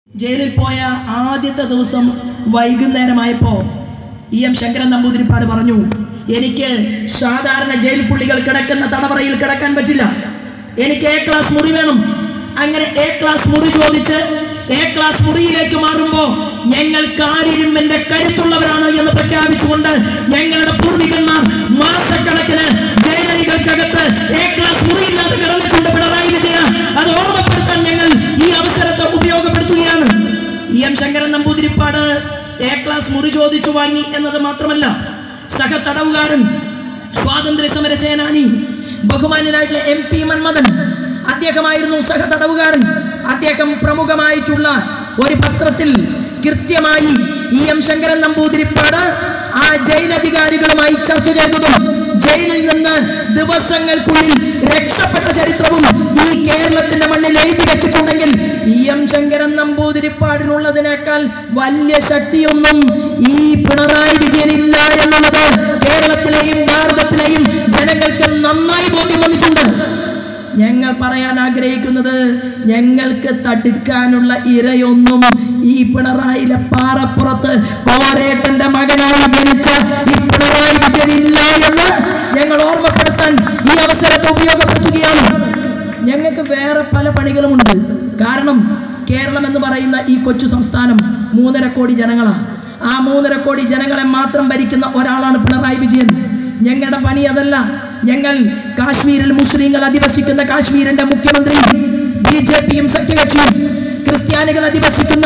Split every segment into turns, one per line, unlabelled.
ജയിലിൽ പോയ ആദ്യത്തെ ദിവസം വൈകുന്നേരമായപ്പോൾ എം ശങ്കരൻ നമ്പൂതിരിപ്പാട് പറഞ്ഞു, എനിക്ക് സാധാരണ ജയിൽ പുള്ളികൾ കിടക്കുന്ന തടവറയിൽ കിടക്കാൻ പറ്റില്ല, എനിക്ക് എ ക്ലാസ് മുറി വേണം. അങ്ങനെ എ ക്ലാസ് മുറി ചോദിച്ച് എ ക്ലാസ് മുറിയിലേക്ക് മാറുമ്പോൾ ഞങ്ങൾ കാരിരുമ്പിന്റെ കരുത്തുള്ളവരാണ് എന്ന് പ്രഖ്യാപിച്ചുകൊണ്ട് ഞങ്ങളുടെ പൂർവികന്മാർ മാസക്കണക്കിന് ജയിലറികൾക്കകത്ത് എ ക്ലാസ് മുറിയില്ലാതെ കിടന്നിട്ടുണ്ട്. പിണറായി വിജയൻ അത് ഓർമ്മപ്പെടുത്താൻ ഞങ്ങൾ ഈ അവസരത്തെ ഉപയോഗപ്പെടുത്തുകയാണ്. M Sankaran Namboodiripad A class മുറി ചോദിച്ചു വാങ്ങി എന്നത് മാത്രമല്ല, സഹ തടവുകാരൻ സ്വാതന്ത്ര്യ സമര സേനാനി ബഹുമാന്യനായിട്ടുള്ള MP മന്മഥൻ, അദ്ദേഹമായിരുന്നു സഹ തടവുകാരൻ. അദ്ദേഹം പ്രമുഖമായിട്ടുള്ള ഒരു പത്രത്തിൽ കൃത്യമായി എം ശങ്കരൻ നമ്പൂതിരിപ്പാട് ആ ജയിലധികാരികളുമായി ചർച്ച ചെയ്തതും ജയിലിൽ നിന്ന് ദിവസങ്ങൾക്കുള്ളിൽ രക്ഷപ്പെട്ട ചരിത്രവും ഈ കേരളത്തിന്റെ മണ്ണിൽ എഴുതി വെച്ചിട്ടുണ്ടെങ്കിൽ എം ശങ്കരൻ നമ്പൂതിരിപ്പാടിനുള്ളതിനേക്കാൾ വലിയ ശക്തിയൊന്നും ഈ പിണറായി വിജയനില്ല എന്നുള്ളത് കേരളത്തിലെയും ഭാരതത്തിലെയും ജനങ്ങൾക്ക് നന്നായി ബോധ്യം വന്നിട്ടുണ്ട്. ഞങ്ങൾ പറയാൻ ആഗ്രഹിക്കുന്നത്, ഞങ്ങൾക്ക് തടുക്കാനുള്ള ഇരയൊന്നും ഈ പിണറായിലെ പാറപ്പുറത്ത് കോരേട്ടന്റെ മകനായി ജനിച്ച ഈ പിണറായി വിജയനില്ല എന്ന് ഞങ്ങൾ ഓർമ്മപ്പെടുത്താൻ ഈ അവസരത്തെ ഉപയോഗപ്പെടുത്തുകയാണ്. ഞങ്ങൾക്ക് വേറെ പല പണികളുമുണ്ട്. കാരണം കേരളം എന്ന് പറയുന്ന ഈ കൊച്ചു സംസ്ഥാനം 3.5 കോടി ജനങ്ങളാണ്. ആ 3.5 കോടി ജനങ്ങളെ മാത്രം ഭരിക്കുന്ന ഒരാളാണ് പിണറായി വിജയൻ. ഞങ്ങളുടെ പണി അതല്ല. ഞങ്ങൾ കാശ്മീരിൽ മുസ്ലിങ്ങൾ അധിവസിക്കുന്ന കാശ്മീരിന്റെ മുഖ്യമന്ത്രി, BJPയും സഖ്യകക്ഷിയും, ക്രിസ്ത്യാനികൾ അധിവസിക്കുന്ന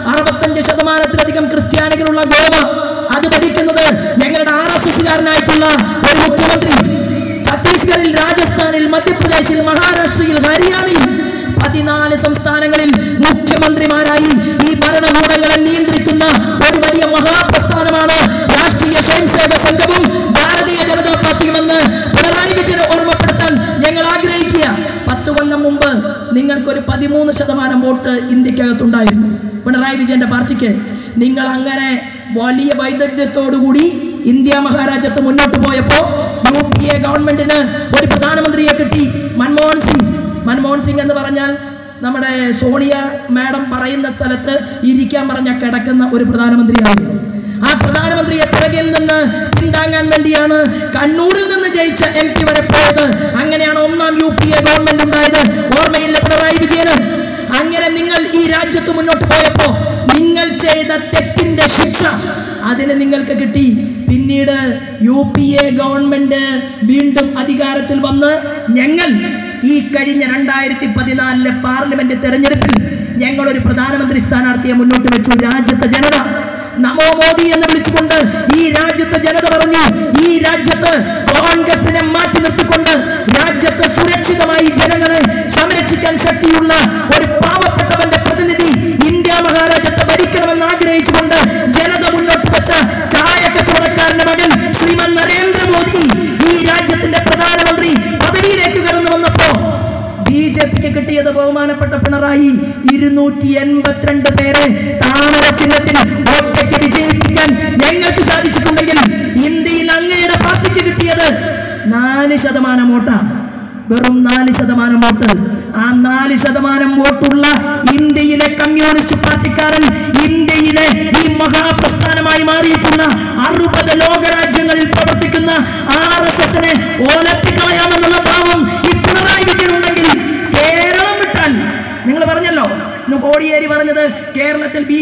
65% ക്രിസ്ത്യാനികളുള്ള ഗോവ, അത് ഭരിക്കുന്നത് ഞങ്ങളുടെ RSSകാരനായിട്ടുള്ള ഒരു മുഖ്യമന്ത്രി. ഛത്തീസ്ഗഡിൽ, രാജസ്ഥാനിൽ, മധ്യപ്രദേശിൽ, മഹാരാഷ്ട്രയിൽ, ഹരിയാനയിൽ 14 സംസ്ഥാനങ്ങളിൽ മുഖ്യമന്ത്രിമാരായി ഈ ഭരണകൂടങ്ങളെ നിയന്ത്രിക്കുന്ന ഒരു വലിയ മഹാപ്രസ്ഥാനമാണ് രാഷ്ട്രീയ സ്വയംസേവക സംഘവും ഭാരതീയ ജനതാ പാർട്ടിയുമെന്ന് പിണറായി വിജയനെ ഓർമ്മപ്പെടുത്താൻ ഞങ്ങൾ ആഗ്രഹിക്കുക. 10 കൊല്ലം മുമ്പ് നിങ്ങൾക്കൊരു 13% വോട്ട് ഇന്ത്യക്കകത്തുണ്ടായിരുന്നു പിണറായി വിജയന്റെ പാർട്ടിക്ക്. നിങ്ങൾ അങ്ങനെ വലിയ വൈദഗ്ധ്യത്തോടുകൂടി ഇന്ത്യ മഹാരാജ്യത്ത് മുന്നോട്ട് പോയപ്പോൾ UPA ഗവൺമെന്റിന് ഒരു പ്രധാനമന്ത്രിയെ കിട്ടി, മൻമോഹൻ സിംഗ് എന്ന് പറഞ്ഞാൽ നമ്മുടെ സോണിയ മാഡം പറയുന്ന സ്ഥലത്ത് ഇരിക്കാൻ പറഞ്ഞ കിടക്കുന്ന ഒരു പ്രധാനമന്ത്രിയായിരുന്നു. ആ പ്രധാനമന്ത്രിയെ പിറകിൽ നിന്ന് പിന്താങ്ങാൻ വേണ്ടിയാണ് കണ്ണൂരിൽ നിന്ന് ജയിച്ച MP വരെ പോയത്. അങ്ങനെയാണ് 1ാം UPA ഗവൺമെന്റ് ഉണ്ടായത്. ഓർമ്മയില്ല പിണറായി വിജയന്? അങ്ങനെ നിങ്ങൾ ഈ രാജ്യത്ത് മുന്നോട്ട് പോയപ്പോ നിങ്ങൾ ചെയ്ത തെറ്റിന്റെ ശിക്ഷ അതിന് നിങ്ങൾക്ക് കിട്ടി. പിന്നീട് UPA ഗവൺമെന്റ് വീണ്ടും അധികാരത്തിൽ വന്ന് ഞങ്ങൾ ഈ കഴിഞ്ഞ 2014 പാർലമെന്റ് തെരഞ്ഞെടുപ്പിൽ ഞങ്ങളൊരു പ്രധാനമന്ത്രി സ്ഥാനാർത്ഥിയെ മുന്നോട്ട് വെച്ചു. രാജ്യത്തെ ജനത നമോ മോദി എന്ന് വിളിച്ചുകൊണ്ട് ഈ രാജ്യത്തെ ജനത പറഞ്ഞു, ഈ രാജ്യത്ത് കോൺഗ്രസിനെ മാറ്റി നിർത്തിക്കൊണ്ട് രാജ്യത്ത് സുരക്ഷിതമായി ജനങ്ങളെ സംരക്ഷിക്കാൻ ശക്തിയുള്ള ഒരു പാവപ്പെട്ടവന്റെ പ്രതിനിധി ഇന്ത്യ മഹാരാജ്യത്തെ ഭരിക്കണമെന്ന് ആഗ്രഹിച്ചുകൊണ്ട് ജനത മുന്നോട്ട് വെച്ച ചായ കച്ചവടക്കാരന്റെ മകൻ ശ്രീമാൻ നരേന്ദ്രമോദി ഈ രാജ്യത്തിന്റെ പ്രധാനമന്ത്രി പദവിയിലേക്ക് കടന്നു വന്നപ്പോ BJPക്ക് കിട്ടിയത് ബഹുമാനപ്പെട്ട പിണറായി 282 പേരെ താമര ചിഹ്നത്തിൽ ഒറ്റയ്ക്ക് വിജയിപ്പിക്കാൻ ഞങ്ങൾക്ക് സാധിച്ചിട്ടുണ്ടെങ്കിൽ ഇന്ത്യയിൽ അങ്ങയുടെ പാർട്ടിക്ക് കിട്ടിയത് 4% വോട്ടാണ്. വെറും 4% വോട്ട്. ആ 4% വോട്ടുള്ള ഇന്ത്യയിലെ കമ്മ്യൂണിസ്റ്റ് പാർട്ടിക്കാരൻ ഇന്ത്യയിലെ ഈ മഹാപ്രസ്ഥാനമായി മാറിയിട്ടുള്ള 60 ലോകരാജ്യങ്ങളിൽ പ്രവർത്തിക്കുന്ന RSSനെ ഓലപ്പിക്കളയാമെന്നുള്ള ഭാവം ഈ പിണറായി വിജയൻ ഉണ്ടെങ്കിൽ കേരളം വിട്ടാൽ, നിങ്ങൾ പറഞ്ഞല്ലോ, കോടിയേരി പറഞ്ഞത് കേരളത്തിൽ